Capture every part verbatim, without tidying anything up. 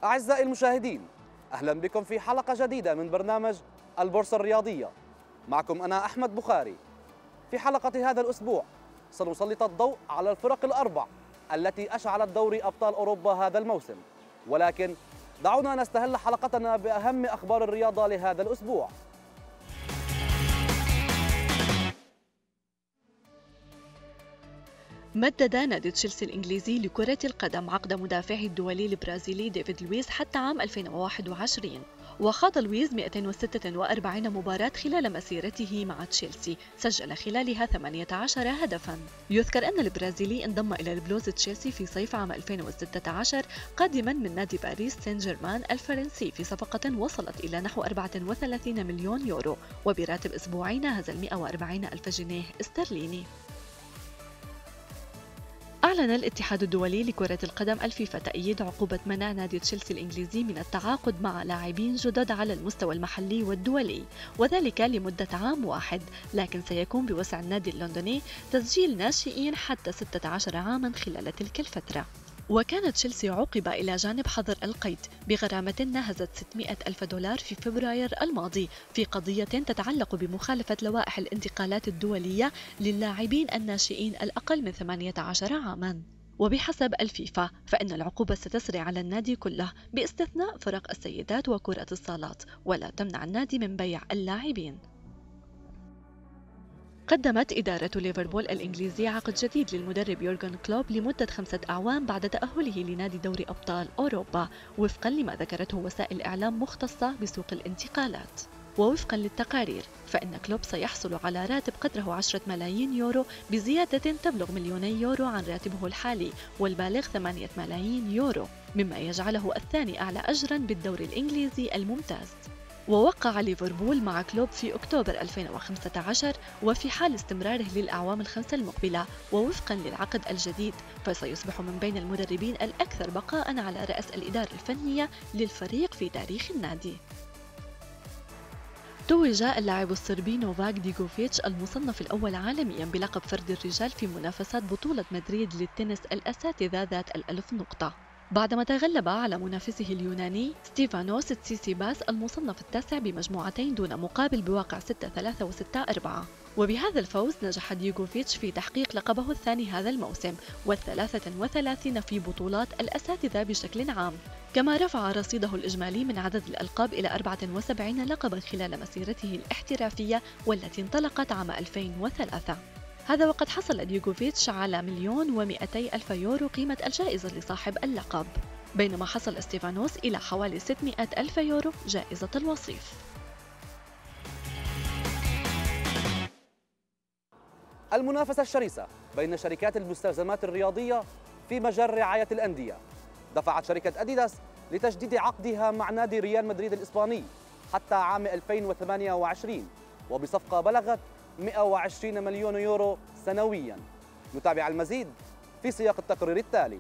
أعزائي المشاهدين، أهلا بكم في حلقة جديدة من برنامج البورصة الرياضية. معكم أنا أحمد بخاري. في حلقة هذا الأسبوع سنسلط الضوء على الفرق الأربع التي أشعلت دوري أبطال أوروبا هذا الموسم، ولكن دعونا نستهل حلقتنا بأهم أخبار الرياضة لهذا الأسبوع. مدد نادي تشيلسي الإنجليزي لكرة القدم عقد مدافعه الدولي البرازيلي ديفيد لويز حتى عام ألفين وواحد وعشرين، وخاض لويز مئتين وستة وأربعين مباراة خلال مسيرته مع تشيلسي، سجل خلالها ثمانية عشر هدفاً. يذكر أن البرازيلي انضم إلى البلوز تشيلسي في صيف عام ألفين وستة عشر قادماً من نادي باريس سان جيرمان الفرنسي في صفقة وصلت إلى نحو أربعة وثلاثين مليون يورو، وبراتب أسبوعي ناهز مئة وأربعين ألف جنيه استرليني. أعلن الاتحاد الدولي لكرة القدم الفيفا تأييد عقوبة منع نادي تشيلسي الإنجليزي من التعاقد مع لاعبين جدد على المستوى المحلي والدولي، وذلك لمدة عام واحد، لكن سيكون بوسع النادي اللندني تسجيل ناشئين حتى ستة عشر عاما خلال تلك الفترة. وكان تشيلسي عوقب إلى جانب حظر القيد بغرامة ناهزت ستمئة ألف دولار في فبراير الماضي في قضية تتعلق بمخالفة لوائح الانتقالات الدولية للاعبين الناشئين الأقل من ثمانية عشر عاما. وبحسب الفيفا فإن العقوبة ستسري على النادي كله باستثناء فرق السيدات وكرة الصالات، ولا تمنع النادي من بيع اللاعبين. قدمت إدارة ليفربول الإنجليزي عقد جديد للمدرب يورغن كلوب لمدة خمسة أعوام بعد تأهله لنادي دوري أبطال أوروبا، وفقا لما ذكرته وسائل إعلام مختصة بسوق الانتقالات. ووفقا للتقارير فإن كلوب سيحصل على راتب قدره عشرة ملايين يورو بزيادة تبلغ مليوني يورو عن راتبه الحالي والبالغ ثمانية ملايين يورو، مما يجعله الثاني أعلى أجرا بالدوري الإنجليزي الممتاز. ووقع ليفربول مع كلوب في أكتوبر ألفين وخمسة عشر، وفي حال استمراره للأعوام الخمسة المقبلة ووفقا للعقد الجديد فسيصبح من بين المدربين الأكثر بقاء على رأس الإدارة الفنية للفريق في تاريخ النادي. توج اللاعب الصربي نوفاك ديجوفيتش المصنف الأول عالميا بلقب فرد الرجال في منافسات بطولة مدريد للتنس الأساتذة ذات الألف نقطة، بعدما تغلب على منافسه اليوناني ستيفانوس تسيسيباس المصنف التاسع بمجموعتين دون مقابل بواقع ستة ثلاثة وستة أربعة. وبهذا الفوز نجح ديجوفيتش في تحقيق لقبه الثاني هذا الموسم والثلاثة وثلاثين في بطولات الأساتذة بشكل عام، كما رفع رصيده الإجمالي من عدد الألقاب إلى أربعة وسبعين لقبا خلال مسيرته الاحترافية والتي انطلقت عام ألفين وثلاثة. هذا وقد حصل ديجوفيتش على مليون ومئتي ألف يورو قيمة الجائزة لصاحب اللقب، بينما حصل ستيفانوس إلى حوالي ستمئة ألف يورو جائزة الوصيف. المنافسة الشرسة بين شركات المستلزمات الرياضية في مجال رعاية الأندية دفعت شركة أديداس لتجديد عقدها مع نادي ريال مدريد الإسباني حتى عام ألفين وثمانية وعشرين، وبصفقة بلغت مئة وعشرين مليون يورو سنوياً. نتابع المزيد في سياق التقرير التالي.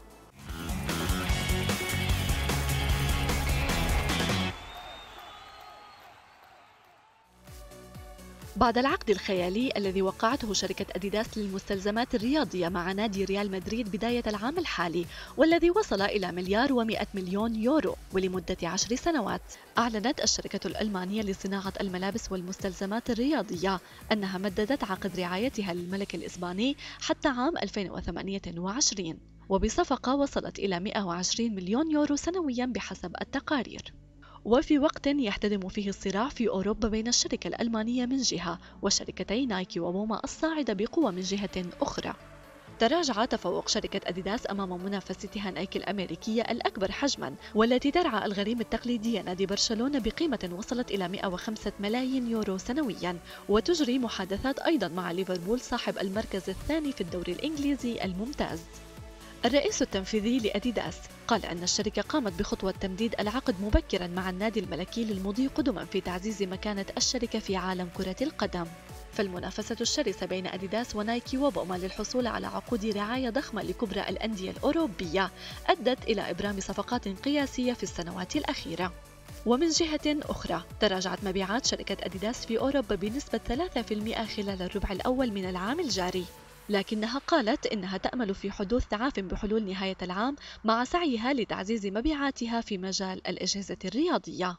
بعد العقد الخيالي الذي وقعته شركة أديداس للمستلزمات الرياضية مع نادي ريال مدريد بداية العام الحالي، والذي وصل إلى مليار ومئة مليون يورو ولمدة عشر سنوات، أعلنت الشركة الألمانية لصناعة الملابس والمستلزمات الرياضية أنها مددت عقد رعايتها للملك الإسباني حتى عام ألفين وثمانية وعشرين، وبصفقة وصلت إلى مئة وعشرين مليون يورو سنويا بحسب التقارير. وفي وقت يحتدم فيه الصراع في أوروبا بين الشركة الألمانية من جهة وشركتي نايكي وبوما الصاعدة بقوة من جهة أخرى، تراجع تفوق شركة أديداس أمام منافستها نايكي الأمريكية الأكبر حجما، والتي ترعى الغريم التقليدي نادي برشلونة بقيمة وصلت إلى مئة وخمسة ملايين يورو سنويا، وتجري محادثات أيضا مع ليفربول صاحب المركز الثاني في الدوري الإنجليزي الممتاز. الرئيس التنفيذي لأديداس قال أن الشركة قامت بخطوة تمديد العقد مبكرا مع النادي الملكي للمضي قدما في تعزيز مكانة الشركة في عالم كرة القدم. فالمنافسة الشرسة بين أديداس ونايكي وبوما للحصول على عقود رعاية ضخمة لكبرى الأندية الأوروبية أدت إلى إبرام صفقات قياسية في السنوات الأخيرة. ومن جهة أخرى تراجعت مبيعات شركة أديداس في أوروبا بنسبة ثلاثة بالمئة خلال الربع الأول من العام الجاري، لكنها قالت إنها تأمل في حدوث تعاف بحلول نهاية العام مع سعيها لتعزيز مبيعاتها في مجال الأجهزة الرياضية.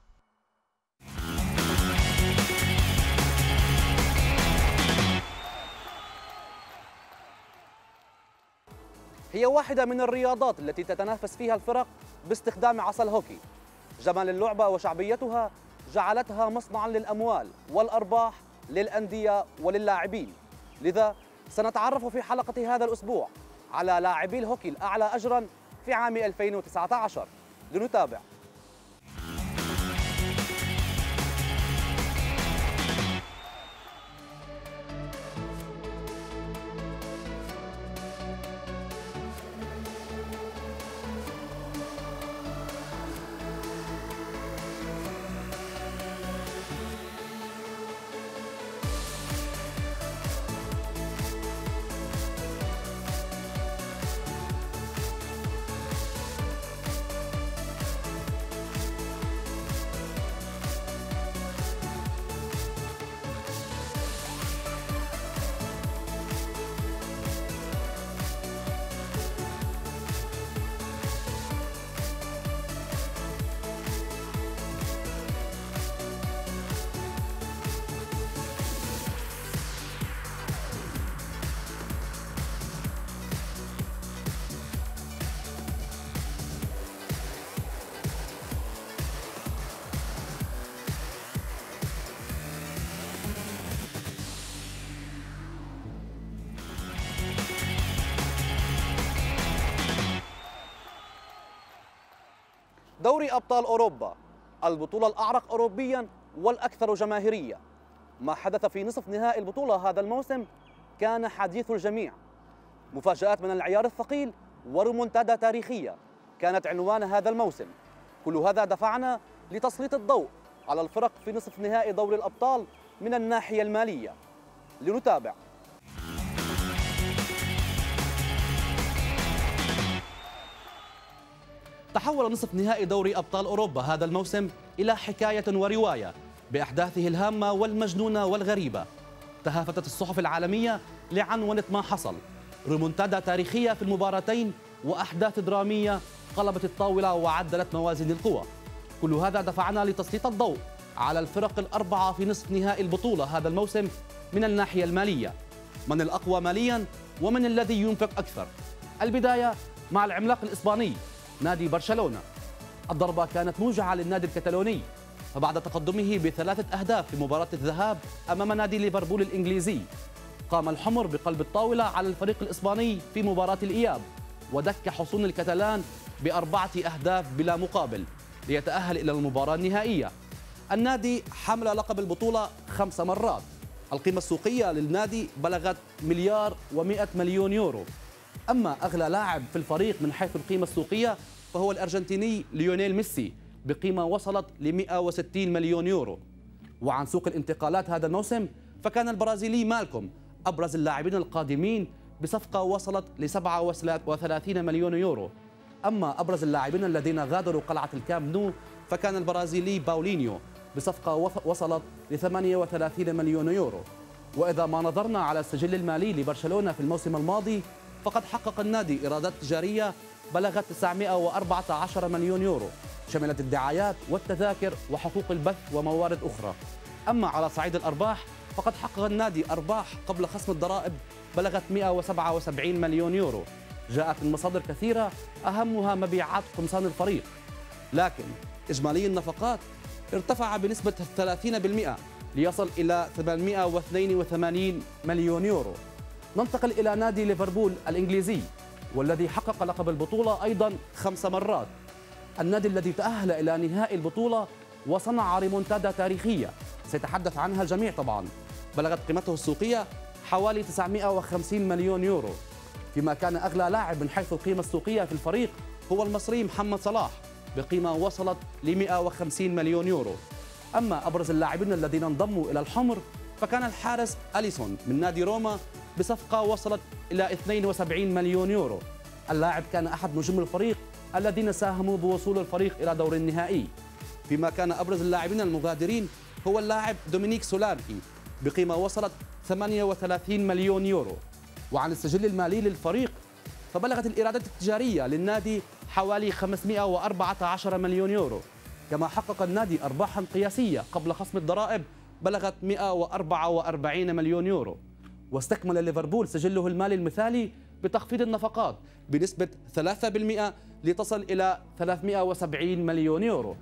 هي واحدة من الرياضات التي تتنافس فيها الفرق باستخدام عصا الهوكي. جمال اللعبة وشعبيتها جعلتها مصنعاً للأموال والأرباح للأندية وللاعبين. لذا سنتعرف في حلقة هذا الأسبوع على لاعبي الهوكي الأعلى أجراً في عام ألفين وتسعة عشر. لنتابع. دوري أبطال أوروبا، البطولة الأعرق أوروبياً والأكثر جماهيرية. ما حدث في نصف نهائي البطولة هذا الموسم كان حديث الجميع. مفاجآت من العيار الثقيل وريمونتادا تاريخية كانت عنوان هذا الموسم. كل هذا دفعنا لتسليط الضوء على الفرق في نصف نهائي دوري الأبطال من الناحية المالية. لنتابع. تحول نصف نهائي دوري أبطال أوروبا هذا الموسم إلى حكاية ورواية بأحداثه الهامة والمجنونة والغريبة. تهافتت الصحف العالمية لعنونة ما حصل، ريمونتادا تاريخية في المباراتين وأحداث درامية قلبت الطاولة وعدلت موازين القوى. كل هذا دفعنا لتسليط الضوء على الفرق الأربعة في نصف نهائي البطولة هذا الموسم من الناحية المالية. من الأقوى مالياً ومن الذي ينفق أكثر؟ البداية مع العملاق الإسباني نادي برشلونة. الضربة كانت موجعة للنادي الكتالوني، فبعد تقدمه بثلاثة أهداف في مباراة الذهاب أمام نادي ليفربول الإنجليزي، قام الحمر بقلب الطاولة على الفريق الإسباني في مباراة الإياب ودك حصون الكتالان بأربعة أهداف بلا مقابل ليتأهل إلى المباراة النهائية. النادي حمل لقب البطولة خمس مرات. القيمة السوقية للنادي بلغت مليار ومئة مليون يورو. أما أغلى لاعب في الفريق من حيث القيمة السوقية فهو الأرجنتيني ليونيل ميسي بقيمة وصلت ل مئة وستين مليون يورو. وعن سوق الانتقالات هذا الموسم فكان البرازيلي مالكوم أبرز اللاعبين القادمين بصفقة وصلت ل سبعة وثلاثين مليون يورو. أما أبرز اللاعبين الذين غادروا قلعة الكامب نو فكان البرازيلي باولينيو بصفقة وصلت ل ثمانية وثلاثين مليون يورو. وإذا ما نظرنا على السجل المالي لبرشلونة في الموسم الماضي فقد حقق النادي إيرادات تجارية بلغت تسعمئة وأربعة عشر مليون يورو، شملت الدعايات والتذاكر وحقوق البث وموارد أخرى. أما على صعيد الأرباح فقد حقق النادي أرباح قبل خصم الضرائب بلغت مئة وسبعة وسبعين مليون يورو، جاءت من مصادر كثيرة أهمها مبيعات قمصان الفريق. لكن إجمالي النفقات ارتفع بنسبة ثلاثين بالمئة ليصل إلى ثمانمئة واثنين وثمانين مليون يورو. ننتقل إلى نادي ليفربول الإنجليزي والذي حقق لقب البطولة أيضا خمس مرات. النادي الذي تأهل إلى نهائي البطولة وصنع ريمونتادا تاريخية سيتحدث عنها الجميع طبعا، بلغت قيمته السوقية حوالي تسعمئة وخمسين مليون يورو. فيما كان أغلى لاعب من حيث القيمة السوقية في الفريق هو المصري محمد صلاح بقيمة وصلت ل مئة وخمسين مليون يورو. أما أبرز اللاعبين الذين انضموا إلى الحمر فكان الحارس أليسون من نادي روما بصفقة وصلت إلى اثنين وسبعين مليون يورو. اللاعب كان أحد نجوم الفريق الذين ساهموا بوصول الفريق إلى دور النهائي. فيما كان أبرز اللاعبين المغادرين هو اللاعب دومينيك سولانكي بقيمة وصلت ثمانية وثلاثين مليون يورو. وعن السجل المالي للفريق فبلغت الإيرادات التجارية للنادي حوالي خمسمئة وأربعة عشر مليون يورو، كما حقق النادي أرباحا قياسية قبل خصم الضرائب بلغت مئة وأربعة وأربعين مليون يورو. واستكمل ليفربول سجله المالي المثالي بتخفيض النفقات بنسبة ثلاثة بالمئة لتصل إلى ثلاثمئة وسبعين مليون يورو.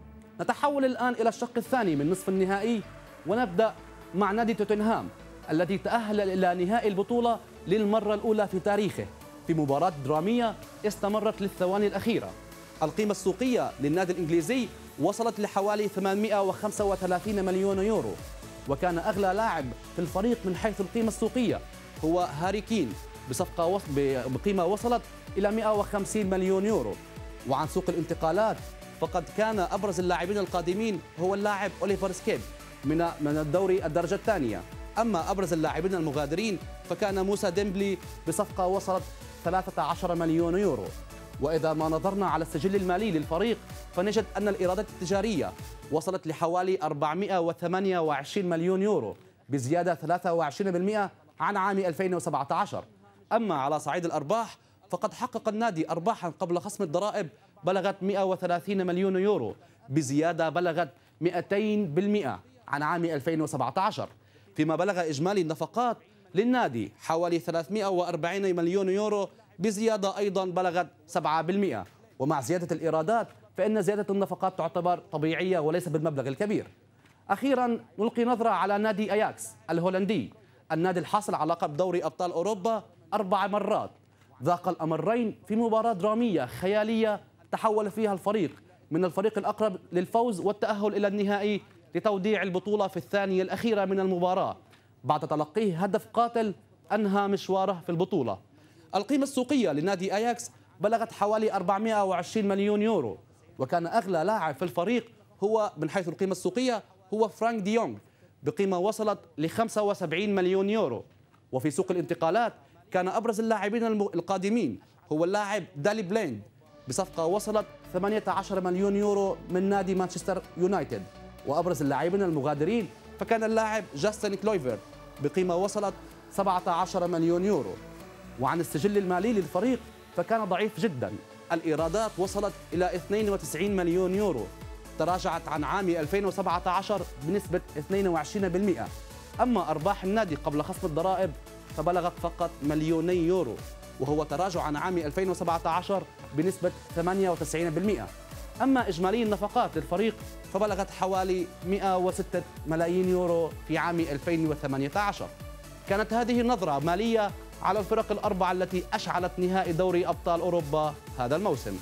نتحول الآن إلى الشق الثاني من نصف النهائي ونبدأ مع نادي توتنهام الذي تأهل إلى نهائي البطولة للمرة الأولى في تاريخه في مباراة درامية استمرت للثواني الأخيرة. القيمة السوقية للنادي الإنجليزي وصلت لحوالي ثمانمئة وخمسة وثلاثين مليون يورو، وكان أغلى لاعب في الفريق من حيث القيمة السوقية هو هاري كين بصفقة بقيمة وصلت إلى مئة وخمسين مليون يورو. وعن سوق الانتقالات فقد كان أبرز اللاعبين القادمين هو اللاعب أوليفر سكيب من من الدوري الدرجة الثانية، أما أبرز اللاعبين المغادرين فكان موسى ديمبلي بصفقة وصلت ثلاثة عشر مليون يورو. وإذا ما نظرنا على السجل المالي للفريق فنجد أن الإيرادات التجارية وصلت لحوالي أربعمئة وثمانية وعشرين مليون يورو بزيادة ثلاثة وعشرين بالمئة عن عام ألفين وسبعة عشر. أما على صعيد الأرباح فقد حقق النادي أرباحا قبل خصم الضرائب بلغت مئة وثلاثين مليون يورو بزيادة بلغت مئتين بالمئة عن عام ألفين وسبعة عشر، فيما بلغ إجمالي النفقات للنادي حوالي ثلاثمئة وأربعين مليون يورو بزيادة أيضا بلغت سبعة بالمئة. ومع زيادة الإيرادات فإن زيادة النفقات تعتبر طبيعية وليس بالمبلغ الكبير. أخيرا نلقي نظرة على نادي أياكس الهولندي، النادي الحاصل على لقب دوري أبطال أوروبا أربع مرات، ذاق الأمرين في مباراة درامية خيالية تحول فيها الفريق من الفريق الأقرب للفوز والتأهل إلى النهائي لتوديع البطولة في الثانية الأخيرة من المباراة بعد تلقيه هدف قاتل أنهى مشواره في البطولة. القيمة السوقية لنادي أياكس بلغت حوالي أربعمئة وعشرين مليون يورو، وكان أغلى لاعب في الفريق هو من حيث القيمة السوقية هو فرانك دي يونغ بقيمة وصلت ل خمسة وسبعين مليون يورو. وفي سوق الانتقالات كان أبرز اللاعبين القادمين هو اللاعب دالي بليند بصفقة وصلت ثمانية عشر مليون يورو من نادي مانشستر يونايتد. وأبرز اللاعبين المغادرين فكان اللاعب جاستن كلويفر بقيمة وصلت سبعة عشر مليون يورو. وعن السجل المالي للفريق فكان ضعيف جدا، الإيرادات وصلت إلى اثنين وتسعين مليون يورو، تراجعت عن عام ألفين وسبعة عشر بنسبة اثنين وعشرين بالمئة. أما أرباح النادي قبل خصم الضرائب فبلغت فقط مليوني يورو، وهو تراجع عن عام ألفين وسبعة عشر بنسبة ثمانية وتسعين بالمئة. أما إجمالي النفقات للفريق فبلغت حوالي مئة وستة ملايين يورو في عام ألفين وثمانية عشر. كانت هذه النظرة مالية على الفرق الأربعة التي أشعلت نهائي دوري أبطال أوروبا هذا الموسم.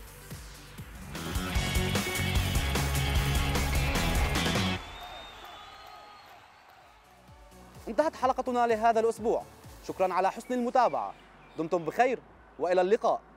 انتهت حلقتنا لهذا الأسبوع، شكرا على حسن المتابعة، دمتم بخير وإلى اللقاء.